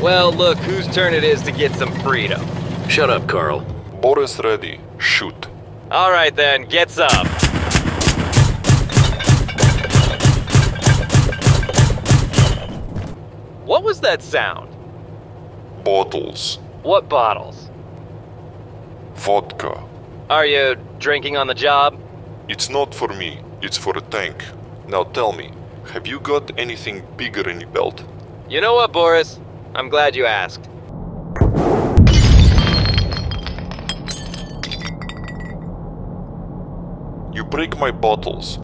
Well, look whose turn it is to get some freedom. Shut up, Carl. Boris ready. Shoot. Alright then, get some. What was that sound? Bottles. What bottles? Vodka. Are you drinking on the job? It's not for me, it's for a tank. Now tell me, have you got anything bigger in your belt? You know what, Boris? I'm glad you asked. You break my bottles.